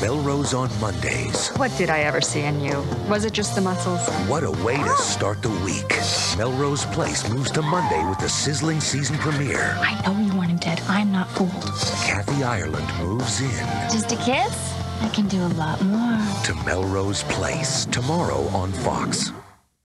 Melrose on Mondays. What did I ever see in you? Was it just the muscles? What a way to start the week. Melrose Place moves to Monday with the sizzling season premiere. I know you want him dead. I'm not fooled. Kathy Ireland moves in. Just a kiss? I can do a lot more. To Melrose Place, tomorrow on Fox.